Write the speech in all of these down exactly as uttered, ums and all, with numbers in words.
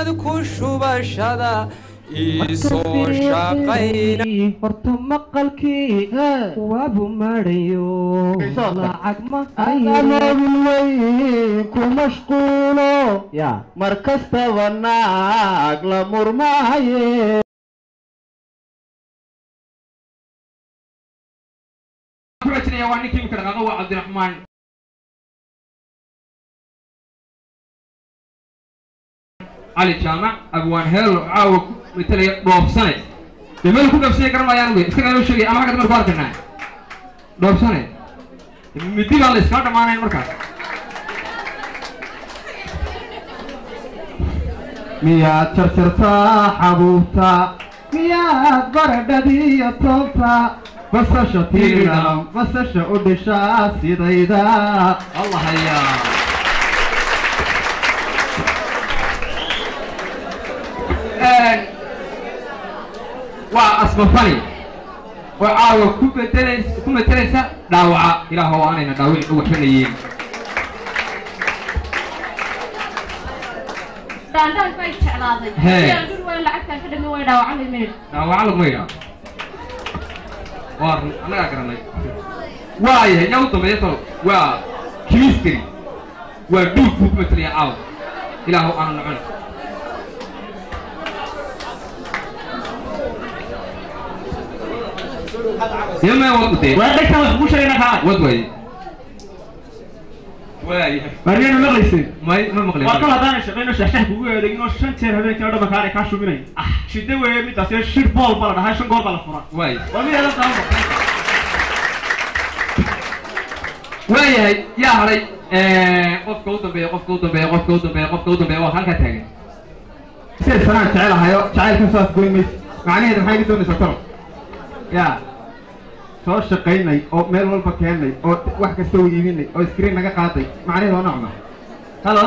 inaad ku shubashada isoo shaqayna horta maqalkii waabu marayo lacag ma amoodin wey ku mashquulo mar kastaba naag la murmaaye كويسني واني كيف كذا قوة عبد الرحمن علي جامع أبوان هيل عاوك مثل روب سنة جميل كل نفسي كرم يا نوي إسكان لو شيء أنا كده مركار كنا روب سنة مدي على إسكان ما أنا مركار miyaad jarjartaa xabuubta miyaad baradhadii toobta basasha tiiram basasha u dhishaa sidayda الله هيا وأصبحني وعاو كم تلس كم تلس دعوة إلى هو أنا دعوين هو حنيين دان فايت شعلاضي يا دول وين لعبتها كده من وين دعوة على الميل دعوة على الميل وار أنا أكرمني وايه يوم تبي يطلع وا كيستري ودوك كم تلي عاو إلى هو أنا نعم يوم ما وقتي وعندك كم مش هنا كان ودوي وايه مرينا مغلسين ما ما مغلي وكل هذا شغلنا شحشح بقول إنه شن تير هذين كانوا مكاني كاشو مني شدة وين متأثر شير بول بلا ده هاي شن قول بلا فرا وايه ومين هذا كلام وايه يا هري قف كوتن بيه قف كوتن بيه قف كوتن بيه قف كوتن بيه وهل كتاجي سير سنة تعال هايو تعال كم ساعة تقول ميس معناه هذا حاجة توني سكر يا soo shaqaynay oo meel walba keenay oo wax kasta u iibinay oo screen naga qaaday macnaheedu waa nocma halo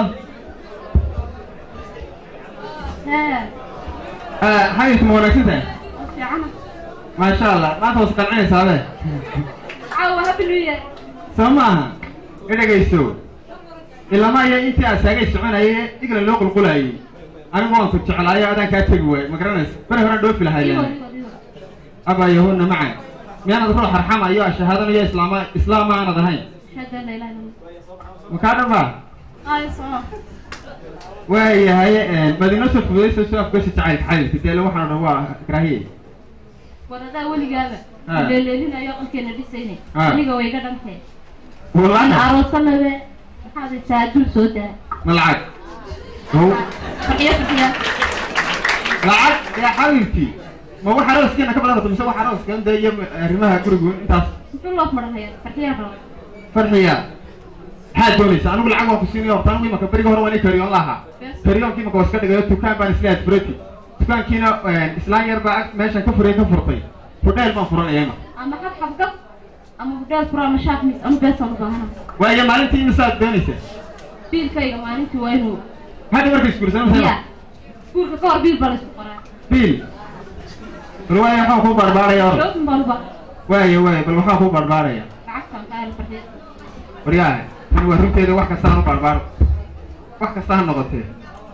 ah hay isma wanaagsantahay fiicana ma sha Allah maanta waad qancinaysaa abe caawa habliye samaaha idagayso ilama ay intii asaagay soconayay igla loo qulqulayay anigu waan ku jeclaayo adan ka tagi way ma garanaysa bari hore dhoofi lahayd aba yahuna macay ميانا تقول حرحمة أيها الشهادة يا إسلام إسلام أنا ذهين شهادة لا إله إلا الله مكانه ما آه صح وهي هي مدينة سوف سوف كويس تعال حال تتكلم واحد هو كراهية ولا ده ولي جابه اللي لنا يقول كنا دي سنة اللي جوا يقدم خير والله أنا أرسلنا به هذا ساعدوا سودا ملعب هو فقيه فقيه لعب يا حبيبتي ما هو حراس كنا قبل هذا مسوي حراس كان ده يوم رماها كرجون أنت شو الله مرة هي فقيه فرحية هاد دوليس أنا أقول عقوق السنة وطنوي ما كبري هو واني كريون لها كريون كي ما كوسكت جاي تكان بان إسلام بريتي تكان كنا إسلام يربع ماشي كفر كفرتي فدال ما فرنا ياما أما حد حفظ أما بدال فرا مشاك مس أم بس أم ظهرنا ويا مالتي مسات دوليس بيل كي مالتي وينه هذا مركز كورسان مثلا كور كور بيل بلش قرا بيل رواية حقوق بربارة يا رب شوف بالبا واي واي بالحقوق بربارة يا عكسا قال فرحية ورياه أنا ورمت إذا واحد كسرنا بربار واحد كسرنا نقطة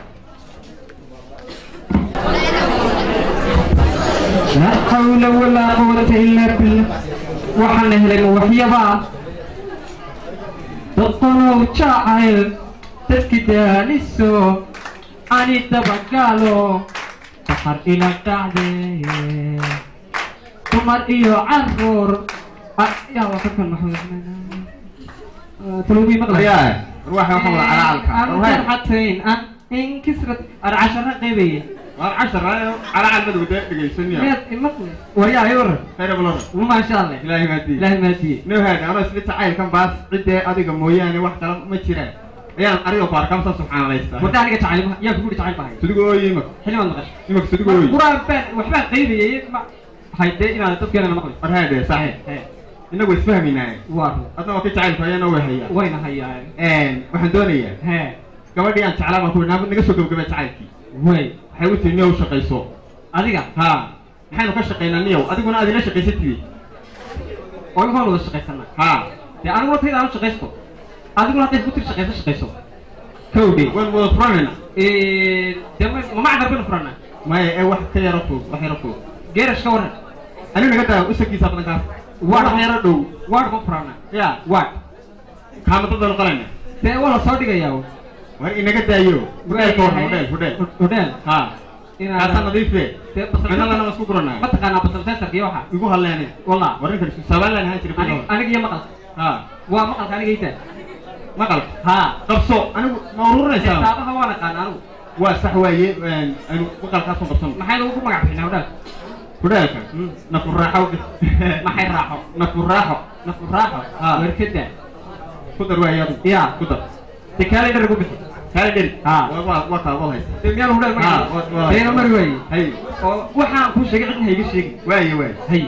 لا حول ولا قوة إلا بالله وحنا هلا وحيا با تطلعوا شاعر تسكتان السو أني تبقالو تحر إلى التعدي تمر إيو عرور يا وقت المحمود تلوبي مغلق يا روح يا محمد على عالك حتين أن انكسرت العشرة قيبية العشرة على عالمد وداء دقيسن يا مقلق ويا يور خير بلور وما شاء الله إلهي مادي إلهي مادي نو هذا أنا سلت عائل كم باس عدة أديك موياني واحدة ما تشيرها يا أريو باركم سبحان الله يستاهل وده عليك تعلم يا كبر تعلم بهاي تدقوا يمك حلو النقش يمك تدقوا قرآن بان وحبان قيبية هاي إن أنا تذكر أنا مقلق هذا صحيح إنه بس فهمينا وارد أنا وقت تعال فيا نوه هي وين هي إن وحدونية ها كمان أنت على ما كنا نقصد كم تعالكي وين حاولت إني أشقي صو أديك ها حين كشقينا نيو أديك أنا أدينا شقي ستي وين هو شقي سنة ها يا أنا وقت هذا شقي صو أديك أنا تقول شقي شقي صو كودي وين وفرنا إيه دم ما عذر بين فرنا ما هي واحد كيرفو واحد يرفو جيرش كورن أنا نقدر أسكي سابنا كاس وارد يردو وارد فرنا يا وارد كم تقدر قلنا تي ولا صوتي جايو وين نقدر يو هوديل كور هوديل هوديل هوديل ها كاسان نظيف فيه أنا لا أنا مسكو كورونا ما تقنا بس سنسر كيوها يقول هلا والله وريك سبعة لنا هاي تري أنا جي مقص ها ومقص أنا جيته مقل ها قبصو أنا مورور نسا سابها وانا كان أنا وسحوي أنا مقل خاصم قبصم ما حيلو كم قاعد هنا وده هوديل نفر راحة ما حي راحة نفر راحة نفر راحة ها وركده كدر ويا يا كدر تكالي دربو بس كالدر ها ووا وكا وهاي تميال هوديل ما هي نمر وي هاي waxaan ku sheegay in hayga sheegay واي واي hay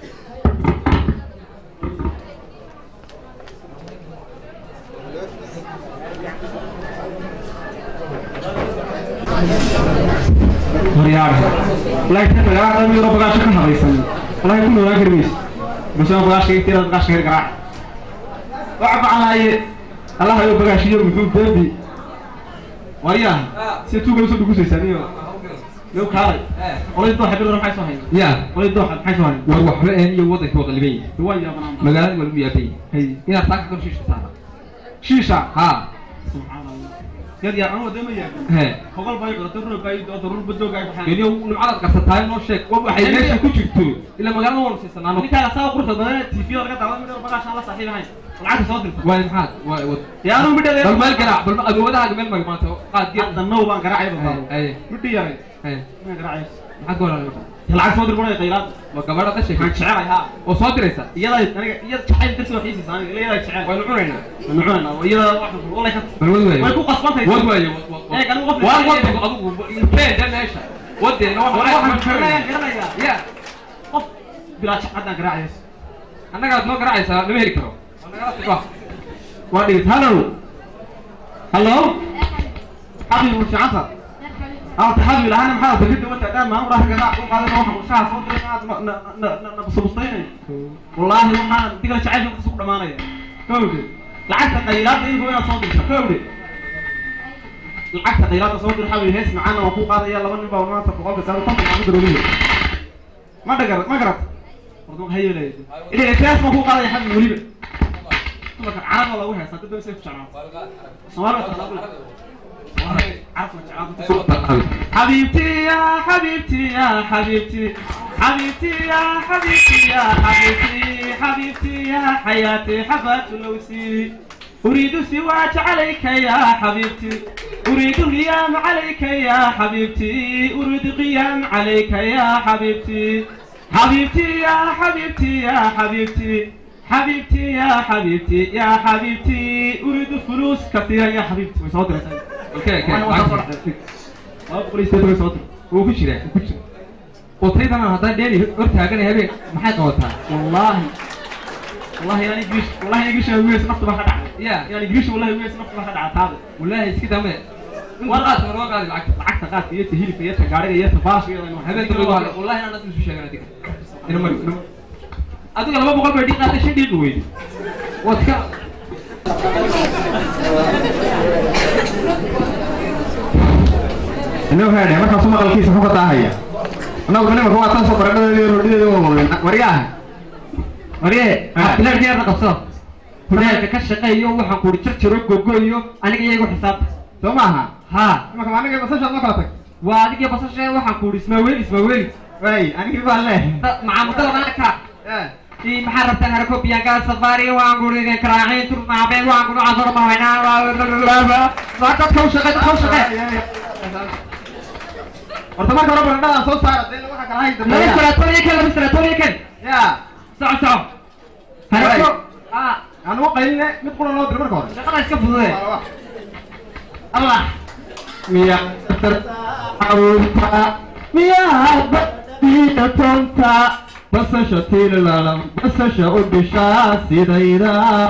مريار لا تفهم لا أنا ميرو بقاش كنا هايسن لا يكون ولا كريس بس أنا بقاش كتير بقاش كتير قراء وعب على الله يو بقاش يوم يكون بيبي مريار سيتو قالوا سيتو قصي سنيو لو كاري ولا يدوح حبيل روح حيسوه يا ولا يدوح حيسوه war waxba aan iyo wadanka waqalibay دوايا بنام magaalada wal miyatay هي ina taaka kan shiisha saara شيشة ha سبحان الله يا يا أنا ودي ما يا he هقول باي قدر باي ضرور بدو قاعد بحال iyo nimcada qartay noo sheeg waxay meesha ku jirto ila magaalada wal siisanaano ninka la soo qurto badan T V laga daawan mid baqash Allah saaxiib ahayn lacag soo dirto waa maxaad waa يا أنا بدي bal meel garaac bal adoodahaaga meel magmaanto qaad geed hadda now baan garaacay baa ay بدي yaray ay ma garaacay maxaad gooraysaa lacag soo dir baa qaylaad waa gabadha ka sheekay waxaan jecelahay ha oo soo diraysa iyada aniga iyada jacayl dadka waxay siisaan iyada jecel waa cunayna nucuna iyada wax wallahi ka bal wad way way ku qasbantay wad way ee kan qof waa wad adigu ilbeen da meesha wadeena waxaan garanaya garanaya ya qof bilaa jacayl garaacay annaga aad noo garaacaysaa lama heli karo annaga wax waa dhigid hello hello حبيبي مش عارفه اه تحبي لها انا محاول تجد وانت قاعد ما راح قاعد وقاعد اروح وشاف صوت قاعد بصبصتين والله waxaan diga jacayl ku soo dhamaanaya kowdi lacagta qaylaad in gooyna soo dirta kowdi lacagta qaylaad soo dir xawi hees macana oo ku qaadaya laba nin baa maanta boqolka sano tan aan daroobiyo ma dhagar ma garad wardo hayelay ilaa hees ma ku qaadaya xawi waliba kuma ka carab lagu heesa dad soo jacaan Soomaaliya حبيبتي يا حبيبتي يا حبيبتي حبيبتي يا حبيبتي يا حبيبتي حبيبتي يا حياتي حبات لوسي أريد سواك عليك يا حبيبتي أريد القيام عليك يا حبيبتي أريد القيام عليك يا حبيبتي حبيبتي يا حبيبتي يا حبيبتي حبيبتي يا حبيبتي يا حبيبتي أريد فلوس كثيرة يا حبيبتي وصوتي okay okay waa qoriistay way soo tir oo ku jira ku jira oo taydana hadaa dheeri hortaagan habeen maxay qabataa wallahi wallahi yani gish wallahi gish wees nafta baa ka dhacay ya yani gish wallahi wees nafta baa ka dhacay taada wallahi iska dame walaad marwa qaad lacag lacagta qaad iyo hilibka iyo gaariga iyo baash iyo habeen dad wallahi aan dadku sheegan adiga ina mar adiga laba boqol bay dhiqaatay shan dhiiq weeydi wadka inuu heeday marka soo maqalkiisa wuxuu ka taahaya anagu nima ku waatan soo baradhada iyo roodhida oo wada wariyaha wariye abdulaad diyaar qabso hudaalka ka shaqeeyo waxaan ku jirjiro gogoyo aniga iyagu xisaab soo maaha ha marka aniga basasha ma kala tag waa adiga basasha waxaan ku ismaaweeli ismaaweeli way aniga baa leh macaamudada malaka في محرة هركوب يا سفاري وانقول إذا كراعين ترنا بين وانقول عذر ما هنا لا تكون شقة تكون شقة ورتما كرب رنا صوت صار ده لو حكى هاي لا يسرى توري كل مسرى توري كل يا ساعة ساعة هركوب آه أنا وقيلنا ندخل الله دربنا كور شقة اسكب ذي الله ميا أروفا ميا بيتا تونتا basasha tiilalam basasha u bishaa sidayda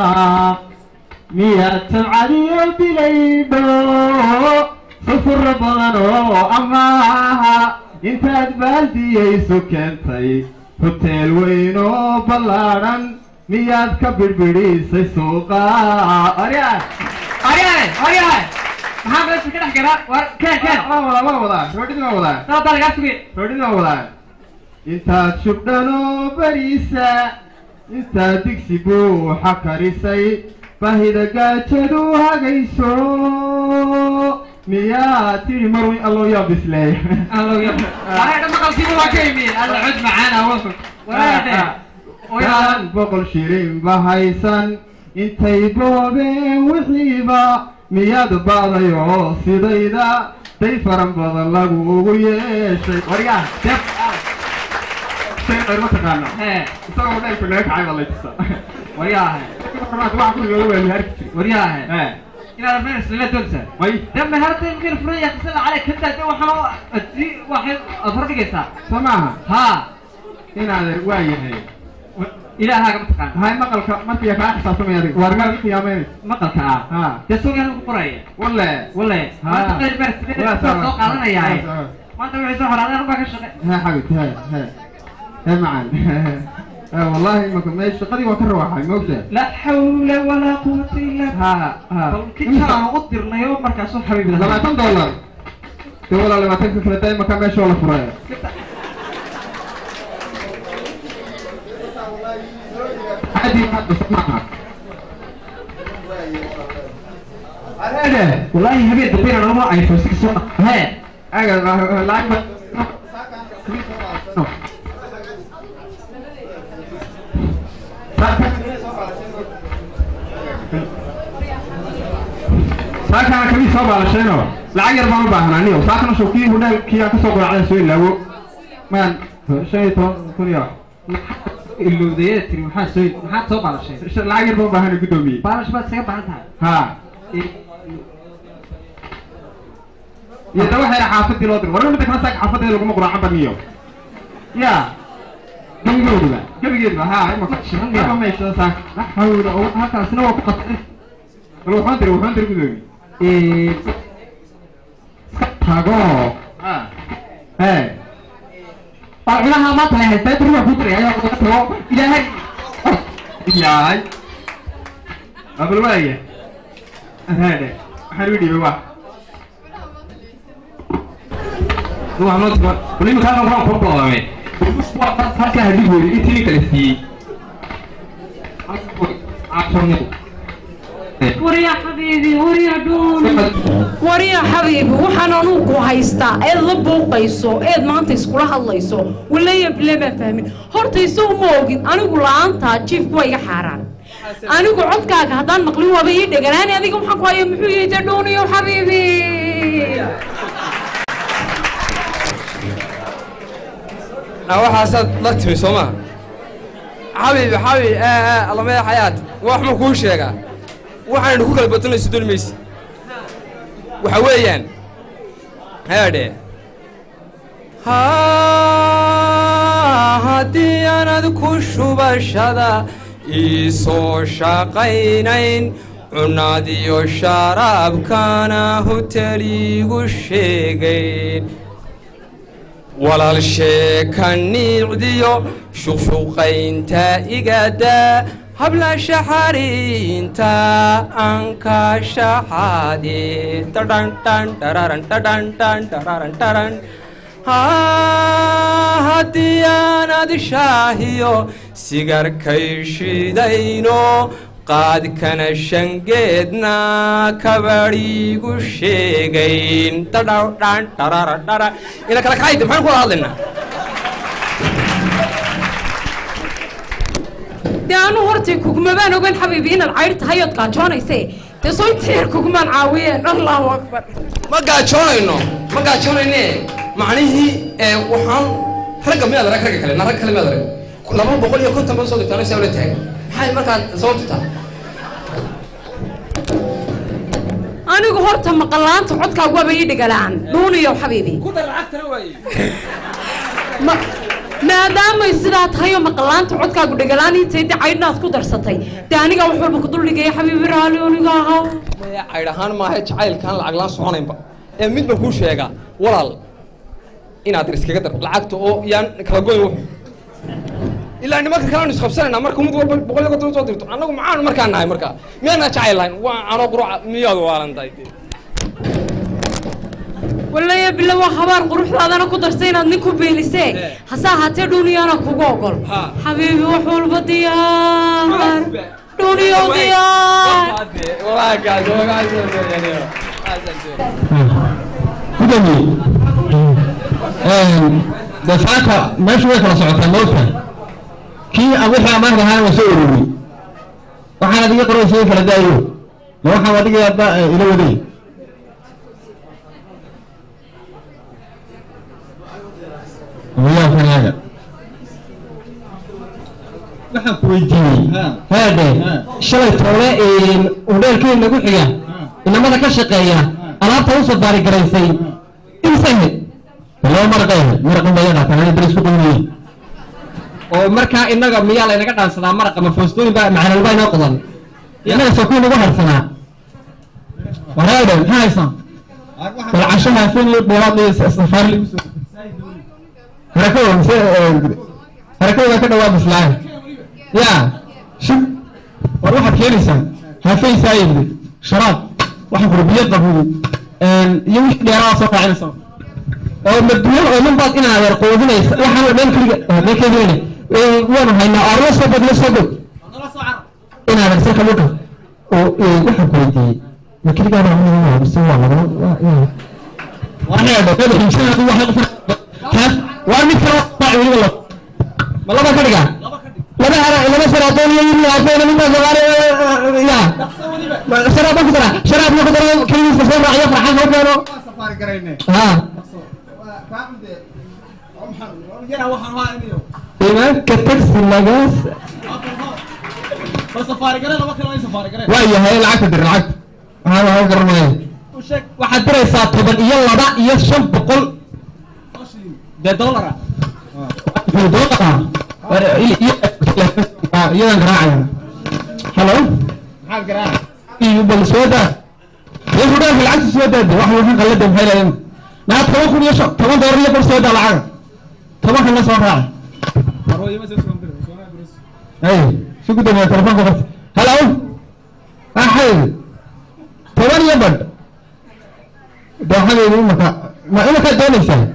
miyaa tabcadiyo bilaydo sufur badan oo amaaha intaad baaldiyaysu keentay hoteel weyn oo ballaadhan miyaad ka birbidhiisay suuqa aryahay aryahay aryahay maxaa meesha ka dhex galaa war keen keen waa wadaa waa wadaa roodhidii waa wadaa sababta lagaa sugay roodhidii waa wadaa intaad shubdhanoo bariisa intaad digsi buuxa karisay baahida gaajadu hagayso miyaa tiri marwin alloo yaa bisleey alloo yaa areedha maqalkiiba waa ka yimi alla cud macaana wasu wareedhe oyaan boqol shilin bahaysan intay boobeen wixiiba miyaad ba'dayo sidayda day faran badan lagu ugu yeeshay waryaa deb shay qayr ma taqaana isagoo dheelku naga kacay baa laytusa waryaahe waxa ku yoola waa miharki jiri waryaahe inaad meel isla doonsa may dab meherta yimkin furaya qisada calay kada de waxaa adii waxay afardhigaysaa soo maaha haa inaad waa yahay ilaahaga ma taqaan hay maqalka markii kaa xisaabtamay adiga waa rimaad qiyaameen maqalka ah ha de suugan ku qoraya walle walle ha qayr bar sidee soo qaadanaya maanta wixii soo xaraadeen baa ka shaqay ha xabib ha ha ha macaan والله ما كنت ماشي قدي وكره واحد موجود لا حول ولا قوة إلا بالله ها ها كنت أنا أقدر يوم مركز صح حبيبي سبعة دولار تقول لما تنسى سنتين ما كان ماشي ولا فرايا عادي ما تسمعها أنا والله هبي تبين أنا ما أعرف بس كسر ها أنا لا ساكن كمي صوب على شينو لا يربى ما بهنانيو ساكن شو كي هنا كي أكسر على شيء لا مان شيء تون كوريا اللي ذي تري محل شيء محل صوب على شيء لا يربى ما بهنا قدومي بارش بس سيب عنها ها يتوه هنا حافظ دلوقتي ورا ما تكنسك حافظ دلوقتي ما قرأ عبر نيو يا كم يقول له كم يقول له ها ما كنتش ما ما يشتغل صح لا حول ولا هذا سنوات فقط روح أنتري روح أنتري قدومي إيه تاجو ها ها طلعنا ما طلع هاي تدري ما فطري يا أخوة إلى هاي يا هاي قبل ما يجي هذا حلوين بوا روح نوت ولي مكان روح فوق وامي بس وقت فاكر هدي بقول إيه تاني كلاسي عشان وريا حبيبي وريا دون وريا حبيبي وحنا نوكو هايستا ايه لبو قيسو ايه ما انت اسكولا هالليسو ولا يبلا ما فاهمين هورتيسو موجين انا قول انت جيف كويغا حاران انا قول عدكاك هدان مقلوب وبي دغاني اديكم حق وايا محو يجدوني يا حبيبي waxaasad la timi soo ma xabiibi xabiibi ee alla meel xayaat wax ma kuu sheegaa waxaan ku kala badnayso dulmaysi waxa weeyaan haadhe ha haddii aanad ku shubashada ii soo shaqaynayn cunaadiyo sharaabkana hoteligu sheegayn walaal sheeka niicdiyo shuqshuqaynta igadaa habla shaxariinta anka shaxaadi tadhan tan tararan tadhan tan tararan taran haddii aanad shaahiyo sigarkay shidayno qaadkana shangeedna kabadhigu sheegayn tadhaw dhan tararan tara ina kala kacayda maxaan kula hadlaynaa dee anu hortay kugmabaan ogan xabiibi inaad cayr tahay ood gaajoonayse dee soo intiir kugmaan caawiyeen allahu akbar ma gaajoonayno ma gaajoonayne macnihii ee waxaan ragga miyaad arag ragga kale na rag kale miyaad arag laba boqol iyo konton baan soo dirtaa anay saa ula tahay maxay markaad soo dirtaa anigu horta maqalaanta codkaagu waaba ii dhigalaan dhuuniyo xabiibi ku dar lacagtana waaye maadaamay sidaa tahay oo maqalaanta codkaagu dhigalaan intay dee caydhnaad ku darsatay dee aniga wax walba ku duldhigaya xabiibi raali aniga ahaw maya caydh ahaan maaha jacaylkaan lacag laan soconaynba ee mid baan kuu sheegaa walaal inaad iskaga dar lacagta oo yaan kala goyn wuxu ilaa nimanka kale aanu isqabsanaynaa marka mid walba boqol iyo konton soo dirto annagu maxaanu markaa nahay markaa miyaanaa jacayl lahayn waa anoo quruca miyaad waalan tahay ولا يا بالله وخبر قروح هذا أنا كنت أرسين أنكم بيلسه حسها تدوني أنا كوجل حبيبي وحول بديار دوني وديار والله قاعد والله قاعد يعني كدني دفعتها ما شوية ولا صعدتها موتها كي أبوها ما هذا وسوي وحنا دقيقة قرأ شيء فلا دايو لو حنا دقيقة إلى ودي ويا فنانا waxaan ku weydiiyey haade shalay toole ee udheelkeen lagu xiga inamada ka shaqeeya alaabta u soo baari garaysay insahe loo marqay marqay bayada tan dris ku qeynay oo marka inaga miyaa la inaga dhaansadaa marqa ma foostooyin baa macna walba inoo qodan inaga soo ku nagu harsanaa waraade haysan wal cashaha fin boolaad safar harakoo harakoo ka dhawaad islaam يا شوف وروح كيرسان هفي سايب شراب واحد ربيات ضروري يوش لي راسه قاعد يسوي او مدير او من بعد انا يرقودين waxaan been kaliya ma keenay waan hayna arroos bad la soo dhow ina rasa kamuka oo waxa ku weydiiyay ma kaliya ma aha soo wala waxa dhaqay insaan waxa kaas waa mid kale baa wala ma laba kaliya لما أنا لما سرطان يجي عشان من الزوار يا شراب كذا شراب كذا كل يوم راح يفرح هذا كله سفاري كرينه ها فاهم ده أم حلو يلا وحنا واقفين إيه كتكس النجاس بس سفاري كرينه ما كانوا سفاري كرينه ويا هاي العقد العقد هذا هو قرنيه وشك واحد درس طبعا يلا بقى يشوف بقول ده دولار ده دولار يلا نراعي هلو حال قراءة ايه بالسودة يقول في العكس السودة ده واحد واحد قلدهم هاي لين ما تروحون يشوف طبعا دورية بالسودة العرب طبعا خلنا صراحة ايه شو قد ما تلفون بس هلو احيل طبعا يبد ده حبيبي ما ما إما كان دوني سهل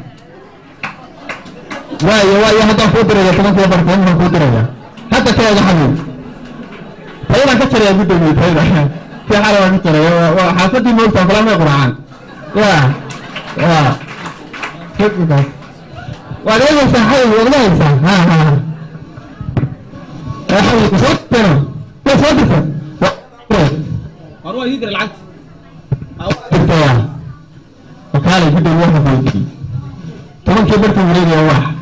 واي واي هذا فودر يا كمان في بركان من فودر يا حتى كذا يا حبيبي هينا كثر يا جدو ميت هينا في حالة ما كثر يا وحاسدي موت فلا ما قرآن يا يا كيف كذا وعليه صحيح والله صح ها ها يا حبيبي صوتنا يا صوتك أروح يدري العكس يا وكالة جدو واحد فوتي طبعا كبرت مريض يا واحد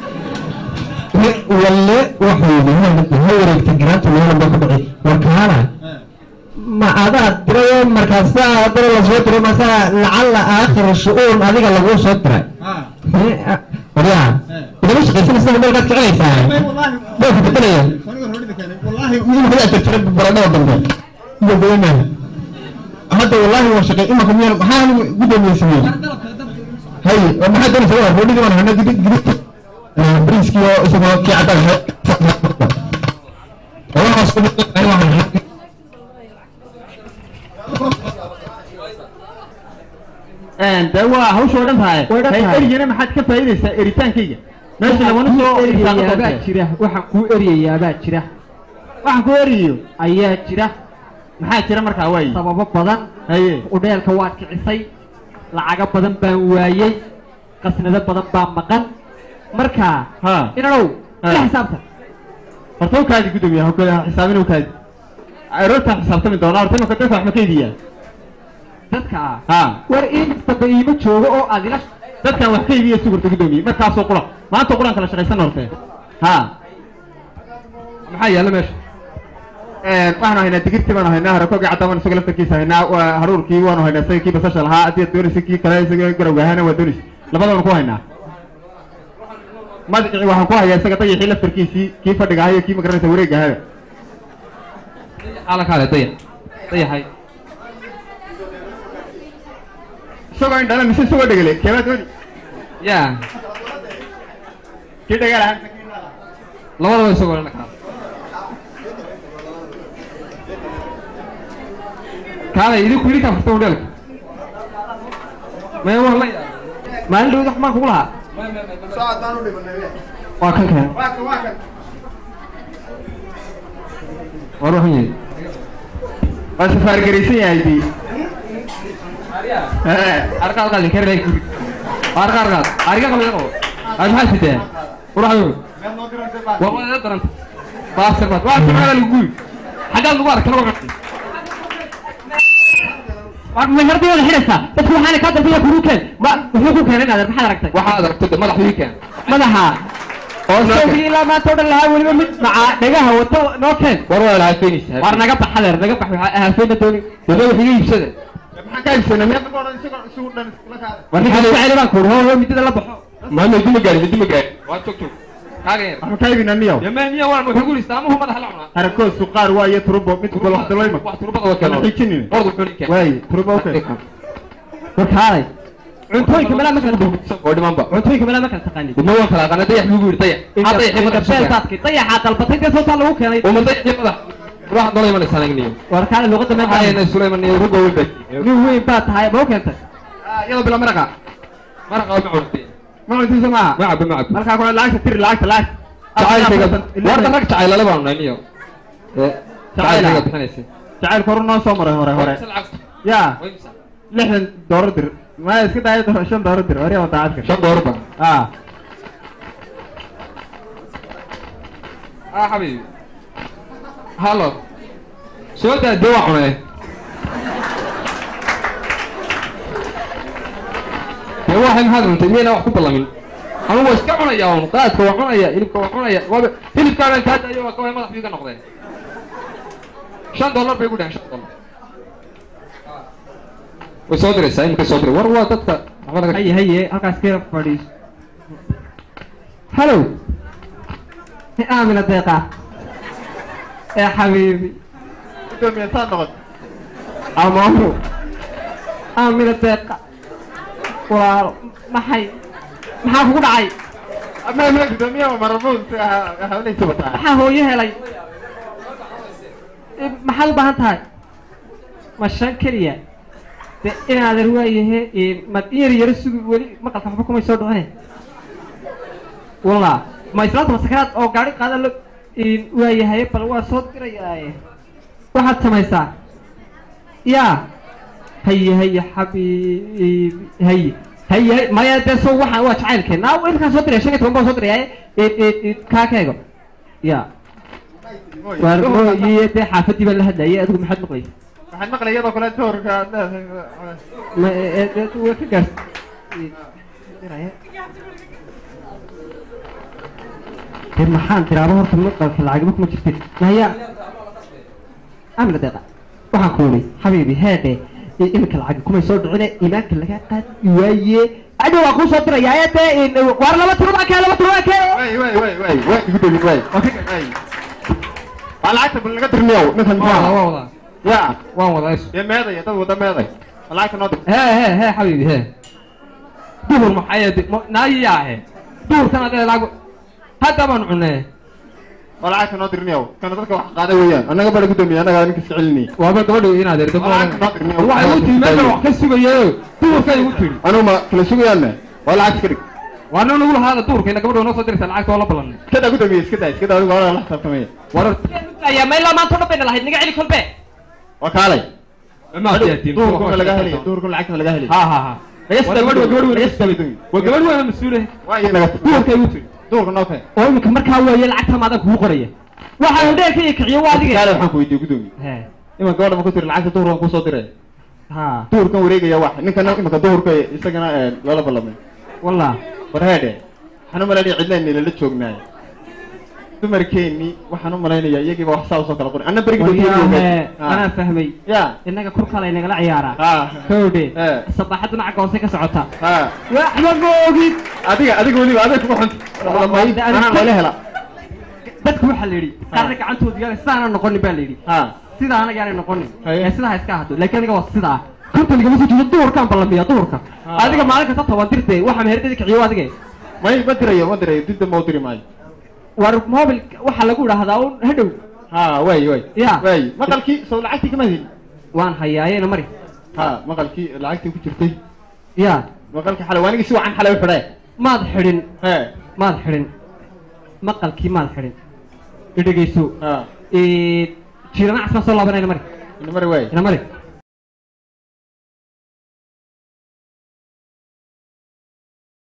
ولا وحيد هو رجعت ولا بقى وكاله ما هذا ترى مركزا ترى لزوت مثلا لعل اخر الشؤون هذيك اللي هو شطره اه وريا اذا مش قيسنا السنه اللي قاعد تعيش والله ما في الدنيا والله مين بدأ تشرب برنا وبرنا يقولنا هذا والله هو شقي اما كم يوم حال قدام يسمين هاي ما حد يسوي هو اللي انا قد بريسكي اسمه كي عدل والله اصلا ايوه انت هو شو دم هاي هاي ارينا ما حد كفايديسا اريتانكيga meesha lagu soo iriyaa jira waxa ku eriyaa baa jira waxa ku eriyo ayaa jira maxaa jira markaa way sababo badan haye udheelka waa kicisay lacaga badan baan waayay qasnada badan baan maqan marka ha inuu la xisaabta fartoo kaadi gudoomiyaha ku xisaabin uu kaadi aroorta xisaabtami doona horta ma ka dafaa ma keediya dadka ha war in tabayimo joogo oo adila dadkan wax ka iibiyo suuqta gudoomiye markaas oo qura maanta quran kala shaqaysan hortay ha maxay yaala meesha ee waxaan haynaa digirti baan haynaa harakooga cadaan isaga laftarkiisa haynaa waa haruurkii waan haynaa sayki basasha lahaa adii doonaysa kii kale isaga garawgahana waa doonis labadaba ku haynaa madci waxaan ku hayaa isaga dayixii laftarkiisii kii fadhiga ahayo kii magaranaysa wareega ahayo ala kale dayax dayaxay isagoo in dhalan mise isagoo dhegale keebaa dooni ya kii dhegala labadaba isagoo la kala kale idinku idinka farta udheelka ma waa la ما اللي يروح ما كلها ساعة ما نودي بالنبي واكن كان واكن واكن وروح يجي بس فارق ريسي هاي أركض قال كير ليك أركض أركض أركض قال يقول أنا حاسس ده وراح يقول والله ده أنت باص باص واحد على الجول حاجة الغبار كلام غلط ما هربي ولا حرسة بس هو حالك هذا فيها كروكين ما هو كان هذا ما حدا ركتك waxaad aragtay madax weekend مدحها وسوي لا ما تقول لها ولي مد مع دغها وتو نوكين war waa la hayfeenis war naga baxadeer naga bax waxa hayfeena dooni dadada xiga iibsada maxaa ka iibsanay meeqa qoran isaga isugu dhan la kaada war ninka ficil baan ku hoo midida la baxo ma ma dima gaari dima gaari waa tog tog kaageer waxaan ka iibinaa niyow yamaaniya waan wuxuu guul istaamuhu madax la cunaa harakoo suqaar waa iyo turbo mid kale wax dalay ma wax turbada waa kale xijinin ordu xulinka way turbo okay warkaalay cuntooyinka meelaha ma kala duwan oo dhimanba cuntooyinka meelaha ma kala taqaanid dibna waa kala qana dayax lagu yiri dayax hadda ximada beeltaadki dayaxa dalbatay ka soo taa lagu keenay oo madax madax ruux dalay ma sanagniyo warkaalay luqada ma ayna Suleyman iyo rugo walba nin weyn baa tahay ma keentay iyada bila maraqa maraqa ma cunti ma cunti sama ma cab ma cab marka ko lacagta tir lacagta lacag jacaylka warda rag jacayl la baan niyo ee jacaylka bixinaysa jacayl korno soo maray hore hore ya lixdan doolar dir ma iska daay doolar shan doolar dir hore wada aadka shan doolar ba ah ah habibi halo soo daa dawaa cunay dawaa han hadran tayina wax ku balamin anu waa iska cunaya oo qaadka waa cunaya hilibka waa cunaya waa hilibka aan taada ayo waa madax biga noqday shan doolar bay ku dhahan shan doolar way soo diraysaa in ka soo diray war waa dadka haye haye halkaas ka fadhiis hello aamina deeqa يا حبيبي دوم يسان نقد أمامه آمنة دقة ولا ما حي ما حقول عاي أما ملك دوم يوم مربوط هؤلاء سبتها ما هو يهلي ما حد بهنتها ما شنكرية إن هذا الرواية ما تير يرسل ولي ما قال حبكم يسودونه والله ما يسلط مسكات أو قاري قادر له إن وياه هاي بلوا صوت كريه واحد سميسا يا هي هي حبيبي هي هي ما يدرسوا واحد واحد عيل كنا وين كان صوت ريه شكله ترمبا صوت ريه إيه إيه كاكيغو يا ورمو يي حافتي بل هدا يي ادو محد مقلي محد مقلي يدو كلا دور كا ما تو كاس كيف محان ترى بهر في النقطة في العجبك ما شفتي ما هي أمر دقة وحكوني حبيبي هذا إنك العجب كم يصير عنا إيمانك اللي قاعد يويه أنا وأخو صدر يا يته إن وارلا ما تروح كلا ما تروح كلا وي وي وي وي وي يقول لي وي أوكي وي على عتب اللي قدر اليوم مثل والله والله يا والله ايش يا ماذا يا تو ده ماذا على عتب ناضي ها ها ها حبيبي ها دور محيد نايا ها دور كان هذا لاغو هذا من عناه ولا عتب ناضي اليوم كان ذلك واحد قاعد وياه أنا قبل قدامي أنا قاعد نكسعلني وابا قبل هنا ده ولا عتب ناضي اليوم واحد يقول ما له واحد سويه دور كان يقول أنا ما كل شو يالنا ولا عتب كده وانا نقول هذا دور كنا قبل نوصل درس العكس ولا بلن كده قدامي كده كده أنا ولا لحظة كمان ورا يا ما لا ما تروح بين الله نقعد كل بيت وكالي ما تيجي دوركم اللي جاهلي دوركم العكس اللي جاهلي ها ها ها يستوي وقبل يستوي وقبل وين مسؤوله واي أنا دور كان يقول دورك نوكي oo imika markaa weeye lacagta maada kugu qoraya waxa uu dheerkay kiciyo waadiga كالي waxaan ku weydiiyay gudoomi ha ima gabadha ma ku tiri lacagta duurkan ku soo diray ha duurkan wareegaya wax ninkan imika duurka isagana lala ballamay wallah warheede waxaan u malaynayaa cidna inay la joognaay dumarkeeni waxaan u malaynayaa iyagiiba wax saa usoo kala qorin anna berigi ana fahmay ya inaga kurkala inagala ciyaaraa ha kowde Eh. sabaxaduna cagga hoose ka socota ha waxba ma ogid adiga adiga weliba adiga kuma xunta lamay anaa layla hela dadku waxa la yidhi qaarna gacantooda yaala sidaana noqonin baa la yidhi ha sidaa anaga yaanay noqonin Haye. ee sidaa ha iska ahaato laakiin aniga waa sidaa kurta ligama soo jeedo duurkaan ballamiya duurka Ah. adiga maalin kasta toban dirtay waxa meherdeeda kiciyo adiga may ma dirayo ma dirayo didda ma u diri maayo war mobil waxa lagu yidhaahdaa un hadhow ha way way Ya. way maqalkii soo lacagtii kama helin waan hayaayena mari ha maqalkii lacagtii ku jirtay ya maqalka xalawaaniga si wacan xalay u xidhay maad xidhin hee maad xidhin maqalkii maad xidhin idhegayso ha ee jiirana casma soo laabanayna mari ina mari waay ina mari